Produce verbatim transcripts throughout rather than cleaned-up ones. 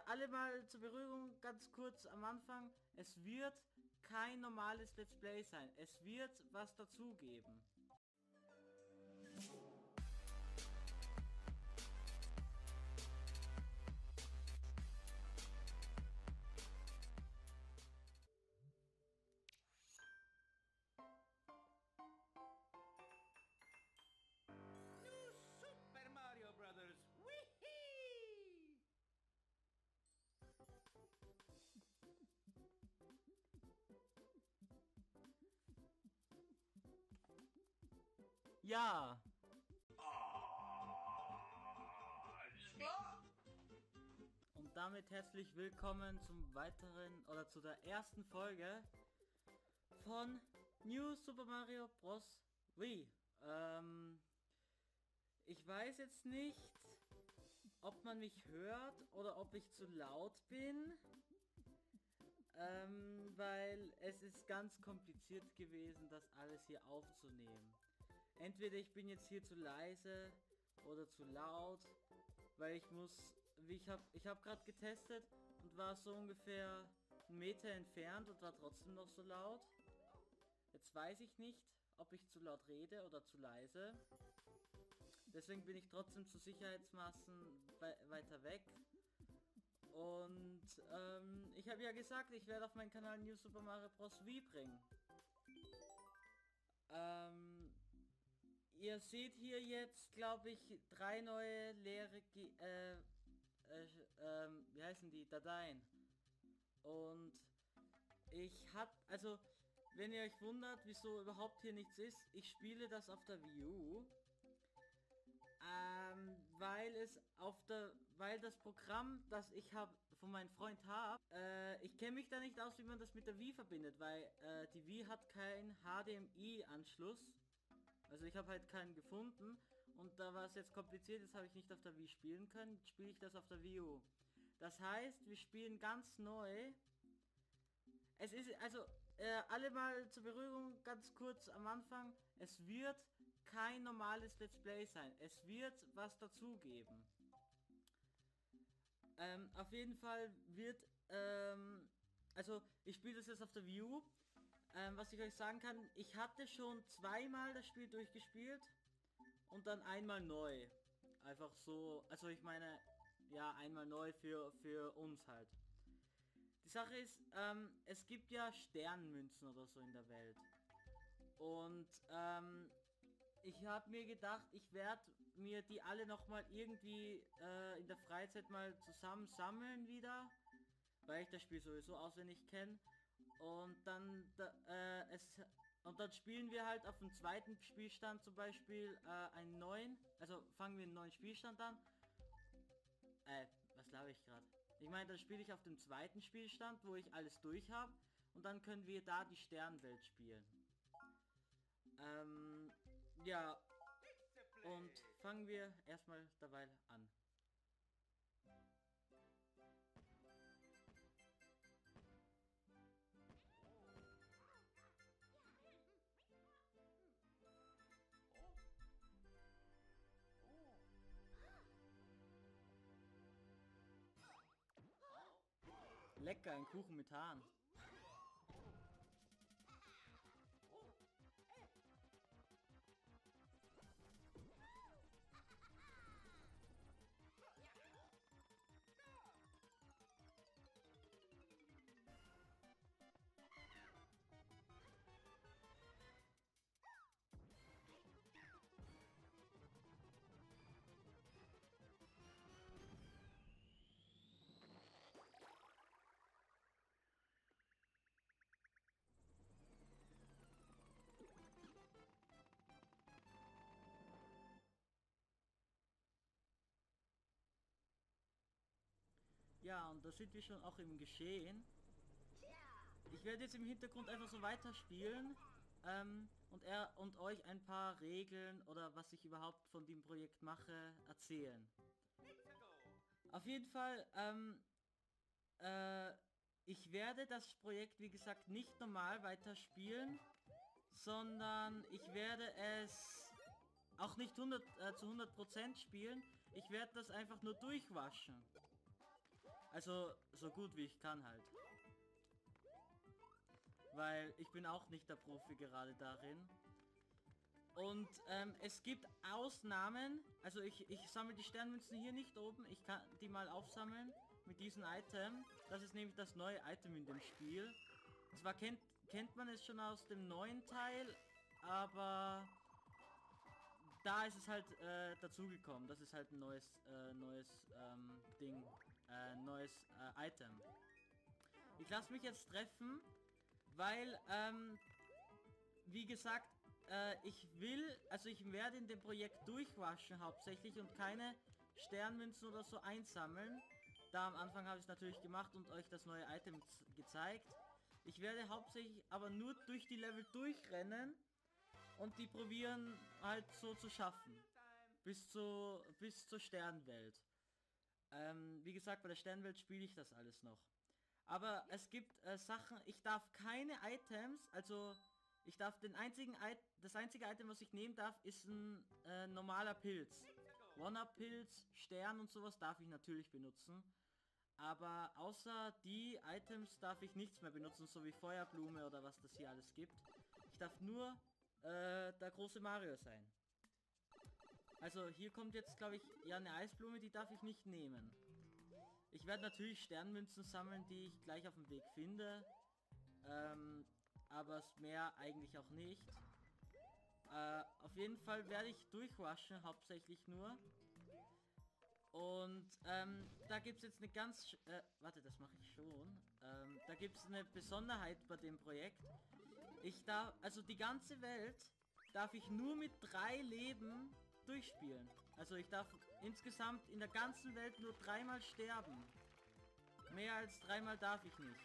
alle mal zur Beruhigung ganz kurz am Anfang. Es wird kein normales Let's Play sein. Es wird was dazugeben. New Super Mario Brothers. Whee! Ja. Alles klar. Und damit herzlich willkommen zum weiteren oder zu der ersten Folge von New Super Mario Bros. Wii. Ähm, ich weiß jetzt nicht, ob man mich hört oder ob ich zu laut bin. Ähm, weil es ist ganz kompliziert gewesen, das alles hier aufzunehmen. Entweder ich bin jetzt hier zu leise oder zu laut, weil ich muss, wie ich habe, ich habe gerade getestet und war so ungefähr einen Meter entfernt und war trotzdem noch so laut. Jetzt weiß ich nicht, ob ich zu laut rede oder zu leise. Deswegen bin ich trotzdem zu Sicherheitsmaßen we weiter weg. Und ähm, ich habe ja gesagt, ich werde auf meinen Kanal New Super Mario Bros. Wii bringen. Ähm, ihr seht hier jetzt, glaube ich, drei neue leere, Ge äh, äh, ähm, wie heißen die, Dateien. Und ich hab, also, wenn ihr euch wundert, wieso überhaupt hier nichts ist, ich spiele das auf der Wii U. Ähm, weil es auf der, weil das Programm, das ich habe von meinem Freund habe, äh, ich kenne mich da nicht aus, wie man das mit der Wii verbindet, weil äh, die Wii hat keinen H D M I-Anschluss. Also ich habe halt keinen gefunden und da war es jetzt kompliziert, das habe ich nicht auf der Wii spielen können, jetzt spiele ich das auf der Wii U. Das heißt, wir spielen ganz neu. Es ist, also, äh, alle mal zur Beruhigung ganz kurz am Anfang. Es wird kein normales Let's Play sein. Es wird was dazugeben. Ähm, auf jeden Fall wird, ähm, also, ich spiele das jetzt auf der Wii U. Ähm, was ich euch sagen kann, ich hatte schon zweimal das Spiel durchgespielt und dann einmal neu. Einfach so, also ich meine, ja, einmal neu für, für uns halt. Die Sache ist, ähm, es gibt ja Sternmünzen oder so in der Welt. Und ähm, ich habe mir gedacht, ich werde mir die alle nochmal irgendwie äh, in der Freizeit mal zusammen sammeln wieder. Weil ich das Spiel sowieso auswendig kenne. Und dann da, äh, es und dann spielen wir halt auf dem zweiten Spielstand zum Beispiel äh, einen neuen. Also fangen wir einen neuen Spielstand an. Äh, was glaube ich gerade? Ich meine, dann spiele ich auf dem zweiten Spielstand, wo ich alles durch habe. Und dann können wir da die Sternwelt spielen. Ähm, ja. Und fangen wir erstmal dabei an. Lecker, ein Kuchen mit Haaren. Ja, und da sind wir schon auch im Geschehen. Ich werde jetzt im Hintergrund einfach so weiterspielen ähm, und er und euch ein paar Regeln oder was ich überhaupt von dem Projekt mache erzählen. Auf jeden Fall, ähm, äh, ich werde das Projekt wie gesagt nicht normal weiterspielen, sondern ich werde es auch nicht hundert, äh, zu hundert Prozent spielen. Ich werde das einfach nur durchwaschen. Also so gut wie ich kann halt. Weil ich bin auch nicht der Profi gerade darin. Und ähm, es gibt Ausnahmen. Also ich, ich sammle die Sternmünzen hier nicht oben. Ich kann die mal aufsammeln mit diesem Item. Das ist nämlich das neue Item in dem Spiel. Zwar kennt, kennt man es schon aus dem neuen Teil, aber da ist es halt äh, dazugekommen. Das ist halt ein neues, äh, neues ähm, Ding, äh, neues äh, Item. Ich lasse mich jetzt treffen, weil, ähm, wie gesagt, äh, ich will, also ich werde in dem Projekt durchwaschen hauptsächlich und keine Sternmünzen oder so einsammeln. Da am Anfang habe ich es natürlich gemacht und euch das neue Item gezeigt. Ich werde hauptsächlich aber nur durch die Level durchrennen und die probieren halt so zu schaffen. Bis, zu, bis zur Sternwelt. Ähm, wie gesagt, bei der Sternwelt spiele ich das alles noch. Aber es gibt äh, Sachen, ich darf keine Items, also ich darf den einzigen, I das einzige Item, was ich nehmen darf, ist ein äh, normaler Pilz. One-Up-Pilz, Stern und sowas darf ich natürlich benutzen. Aber außer die Items darf ich nichts mehr benutzen, so wie Feuerblume oder was das hier alles gibt. Ich darf nur äh, der große Mario sein. Also hier kommt jetzt, glaube ich, ja eine Eisblume, die darf ich nicht nehmen. Ich werde natürlich Sternmünzen sammeln, die ich gleich auf dem Weg finde. Ähm, aber mehr eigentlich auch nicht. Äh, auf jeden Fall werde ich durchwaschen, hauptsächlich nur. Und ähm, da gibt es jetzt eine ganz... Äh, warte, das mache ich schon. Ähm, da gibt es eine Besonderheit bei dem Projekt. Ich darf... Also die ganze Welt darf ich nur mit drei Leben durchspielen. Also ich darf insgesamt in der ganzen Welt nur dreimal sterben. Mehr als dreimal darf ich nicht.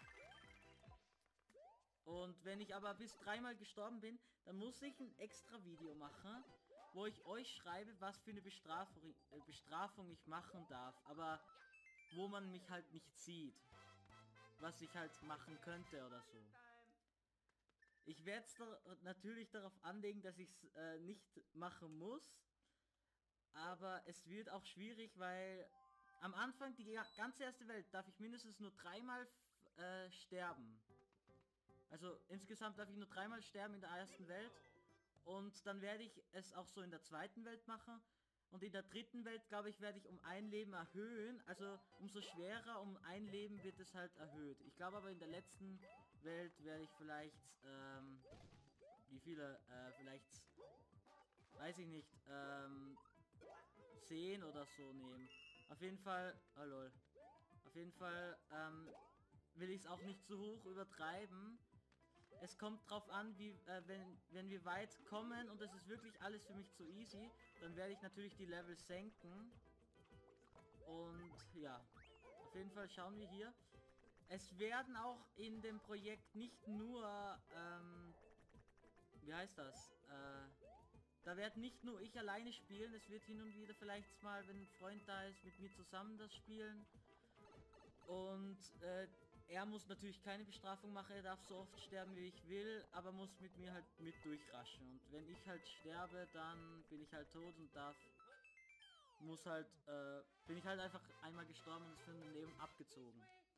Und wenn ich aber bis dreimal gestorben bin, dann muss ich ein extra Video machen, wo ich euch schreibe, was für eine Bestrafung, äh, Bestrafung ich machen darf, aber wo man mich halt nicht sieht. Was ich halt machen könnte oder so. Ich werde es da natürlich darauf anlegen, dass ich es äh, nicht machen muss. Aber es wird auch schwierig, weil am Anfang, die ganze erste Welt, darf ich mindestens nur dreimal äh, sterben. Also insgesamt darf ich nur dreimal sterben in der ersten Welt. Und dann werde ich es auch so in der zweiten Welt machen. Und in der dritten Welt, glaube ich, werde ich um ein Leben erhöhen. Also umso schwerer, um ein Leben wird es halt erhöht. Ich glaube aber in der letzten Welt werde ich vielleicht, ähm, wie viele, äh, vielleicht, weiß ich nicht, ähm, zehn oder so nehmen. Auf jeden Fall, oh lol. Auf jeden Fall, ähm, will ich es auch nicht zu hoch übertreiben. Es kommt drauf an, wie, äh, wenn, wenn wir weit kommen und es ist wirklich alles für mich zu easy, dann werde ich natürlich die Level senken. Und ja, auf jeden Fall schauen wir hier. Es werden auch in dem Projekt nicht nur, ähm, wie heißt das? Äh, da wird nicht nur ich alleine spielen, es wird hin und wieder vielleicht mal, wenn ein Freund da ist, mit mir zusammen das spielen. Und äh, er muss natürlich keine Bestrafung machen, er darf so oft sterben wie ich will, aber muss mit mir halt mit durchraschen. Und wenn ich halt sterbe, dann bin ich halt tot und darf, muss halt, äh, bin ich halt einfach einmal gestorben und ist für ein Leben abgezogen.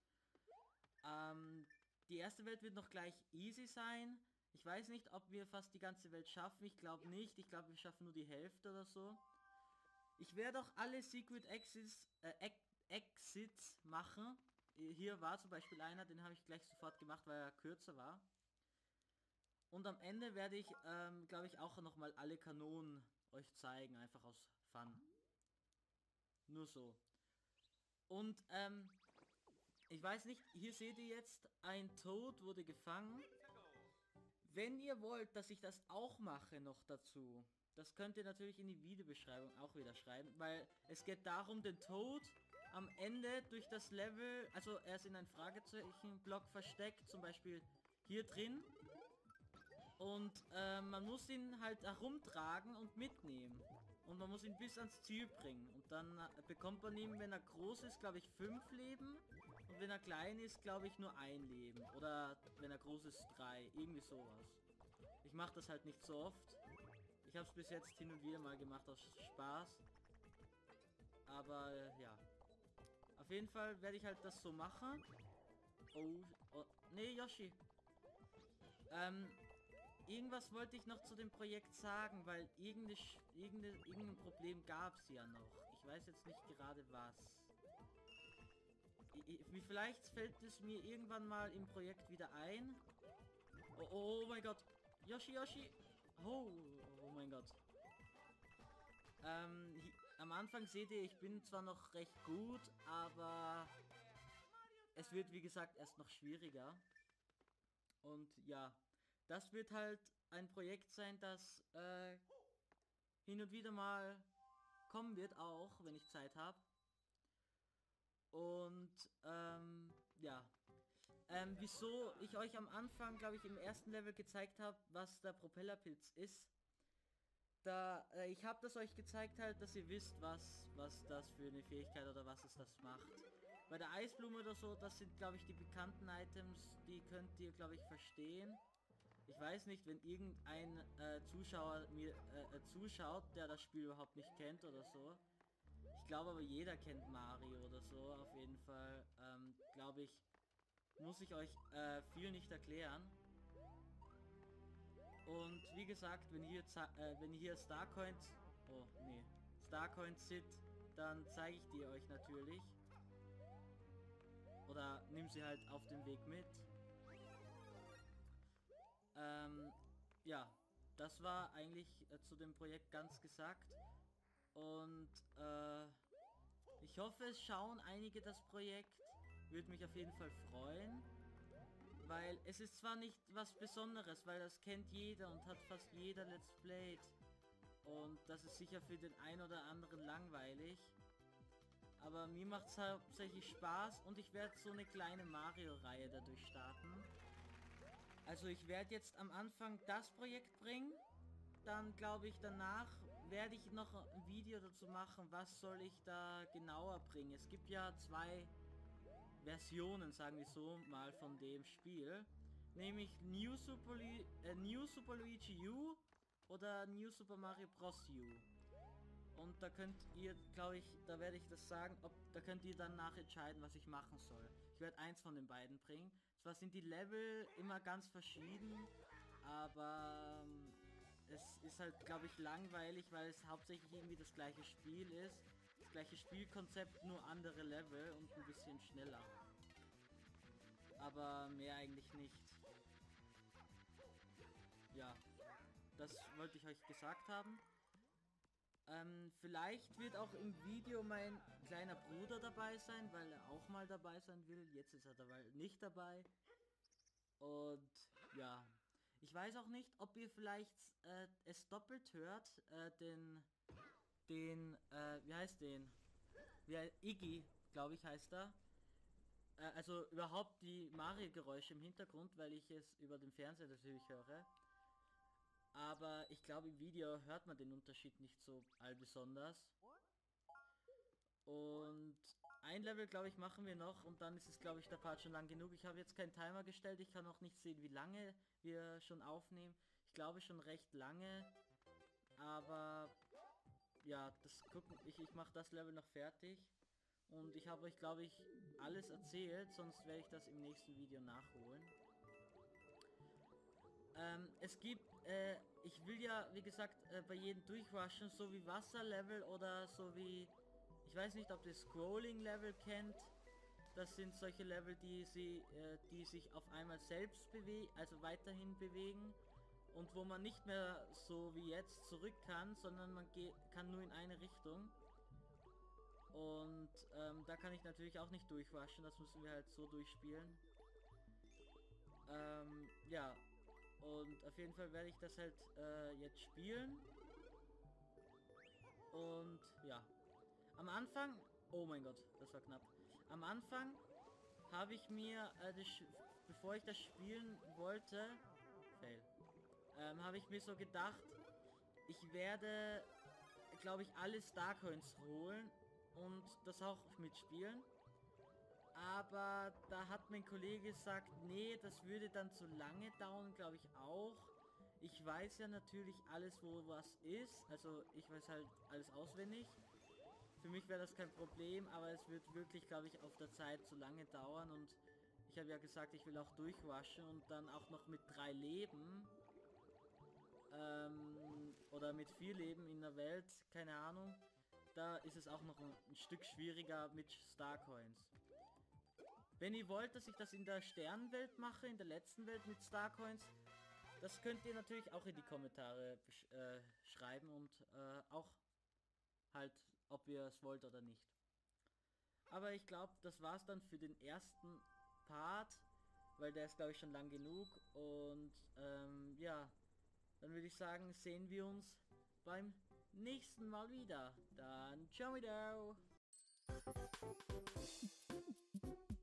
Ähm, die erste Welt wird noch gleich easy sein. Ich weiß nicht, ob wir fast die ganze Welt schaffen, ich glaube nicht, ich glaube wir schaffen nur die Hälfte oder so. Ich werde auch alle Secret Exits, äh, Exits machen. Hier war zum Beispiel einer, den habe ich gleich sofort gemacht, weil er kürzer war. Und am Ende werde ich, ähm, glaube ich, auch nochmal alle Kanonen euch zeigen, einfach aus Fun. Nur so. Und, ähm, ich weiß nicht, hier seht ihr jetzt, ein Toad wurde gefangen. Wenn ihr wollt, dass ich das auch mache noch dazu, das könnt ihr natürlich in die Videobeschreibung auch wieder schreiben, weil es geht darum, den Toad am Ende durch das Level, also er ist in ein Fragezeichen-Block versteckt, zum Beispiel hier drin. Und äh, man muss ihn halt herumtragen und mitnehmen. Und man muss ihn bis ans Ziel bringen. Und dann äh, bekommt man ihm, wenn er groß ist, glaube ich, fünf Leben. Und wenn er klein ist, glaube ich, nur ein Leben. Oder wenn er groß ist, drei. Irgendwie sowas. Ich mache das halt nicht so oft. Ich habe es bis jetzt hin und wieder mal gemacht aus Spaß. Aber äh, ja. auf jeden Fall werde ich halt das so machen. Oh, oh nee, Yoshi. Ähm, irgendwas wollte ich noch zu dem Projekt sagen, weil irgende, irgende, irgendein Problem gab es ja noch. Ich weiß jetzt nicht gerade was. Ich, vielleicht fällt es mir irgendwann mal im Projekt wieder ein. Oh, oh, oh mein Gott. Yoshi, Yoshi. Oh, oh mein Gott. Ähm, hi, am Anfang seht ihr, ich bin zwar noch recht gut, aber es wird wie gesagt erst noch schwieriger. Und ja, das wird halt ein Projekt sein, das äh, hin und wieder mal kommen wird, auch wenn ich Zeit habe. Und ähm, ja, ähm, wieso ich euch am Anfang, glaube ich, im ersten Level gezeigt habe, was der Propellerpilz ist. Da, äh, ich habe das euch gezeigt halt, dass ihr wisst, was, was das für eine Fähigkeit oder was es das macht. Bei der Eisblume oder so, das sind, glaube ich, die bekannten Items, die könnt ihr, glaube ich, verstehen. Ich weiß nicht, wenn irgendein äh, Zuschauer mir äh, äh, zuschaut, der das Spiel überhaupt nicht kennt oder so. Ich glaube aber jeder kennt Mario oder so, auf jeden Fall, ähm, glaube ich, muss ich euch äh, viel nicht erklären. Und wie gesagt, wenn hier äh, wenn hier Starcoins, oh nee, Starcoins sind, dann zeige ich die euch natürlich. Oder nimm sie halt auf dem Weg mit. Ähm, ja, das war eigentlich äh, zu dem Projekt ganz gesagt. Und äh, ich hoffe, es schauen einige das Projekt. Würde mich auf jeden Fall freuen. Weil es ist zwar nicht was Besonderes, weil das kennt jeder und hat fast jeder Let's Played. Und das ist sicher für den einen oder anderen langweilig. Aber mir macht es hauptsächlich Spaß und ich werde so eine kleine Mario-Reihe dadurch starten. Also ich werde jetzt am Anfang das Projekt bringen. Dann glaube ich danach werde ich noch ein Video dazu machen, was soll ich da genauer bringen. Es gibt ja zwei Versionen, sagen wir so mal, von dem Spiel. Nämlich New Super, Lu äh, New Super Luigi U oder New Super Mario Bros. U. Und da könnt ihr, glaube ich, da werde ich das sagen, ob da könnt ihr dann nachentscheiden, was ich machen soll. Ich werde eins von den beiden bringen. Zwar sind die Level immer ganz verschieden, aber ähm, es ist halt, glaube ich, langweilig, weil es hauptsächlich irgendwie das gleiche Spiel ist. Das gleiche Spielkonzept, nur andere Level und ein bisschen schneller. Aber mehr eigentlich nicht. Ja, das wollte ich euch gesagt haben. Ähm, vielleicht wird auch im Video mein kleiner Bruder dabei sein, weil er auch mal dabei sein will. Jetzt ist er dabei nicht dabei. Und ja, ich weiß auch nicht, ob ihr vielleicht äh, es doppelt hört, äh, den, den, äh, wie heißt den? Wie heißt, Iggy, glaube ich, heißt er. Äh, also überhaupt die Mario-Geräusche im Hintergrund, weil ich es über den Fernseher natürlich höre. Aber ich glaube, im Video hört man den Unterschied nicht so allbesonders. Und ein Level, glaube ich, machen wir noch und dann ist es, glaube ich, der Part schon lang genug. Ich habe jetzt keinen Timer gestellt, ich kann auch nicht sehen, wie lange wir schon aufnehmen. Ich glaube schon recht lange, aber ja, das gucken, ich, ich mache das Level noch fertig. Und ich habe euch, glaube ich, alles erzählt, sonst werde ich das im nächsten Video nachholen. Ähm, es gibt, äh, ich will ja, wie gesagt, äh, bei jedem durchrushen, so wie Wasserlevel oder so wie, ich weiß nicht, ob ihr Scrolling-Level kennt. Das sind solche Level, die sie, äh, die sich auf einmal selbst bewegen, also weiterhin bewegen. Und wo man nicht mehr so wie jetzt zurück kann, sondern man geht, kann nur in eine Richtung. Und ähm, da kann ich natürlich auch nicht durchrushen, das müssen wir halt so durchspielen. Ähm, ja. Und auf jeden Fall werde ich das halt äh, jetzt spielen. Und ja. Am Anfang... Oh mein Gott, das war knapp. Am Anfang habe ich mir, äh, das, bevor ich das spielen wollte... Fail. Ähm, habe ich mir so gedacht, ich werde, glaube ich, alle Starcoins holen und das auch mitspielen. Aber da hat mein Kollege gesagt, nee, das würde dann zu lange dauern, glaube ich auch. Ich weiß ja natürlich alles, wo was ist. Also ich weiß halt alles auswendig. Für mich wäre das kein Problem, aber es wird wirklich, glaube ich, auf der Zeit zu lange dauern und ich habe ja gesagt, ich will auch durchrushen und dann auch noch mit drei Leben ähm, oder mit vier Leben in der Welt, keine Ahnung. Da ist es auch noch ein, ein Stück schwieriger mit Starcoins. Wenn ihr wollt, dass ich das in der Sternenwelt mache, in der letzten Welt mit Starcoins, das könnt ihr natürlich auch in die Kommentare äh, schreiben und äh, auch halt, ob ihr es wollt oder nicht. Aber ich glaube, das war's dann für den ersten Part, weil der ist, glaube ich, schon lang genug. Und ähm, ja, dann würde ich sagen, sehen wir uns beim nächsten Mal wieder. Dann ciao wieder.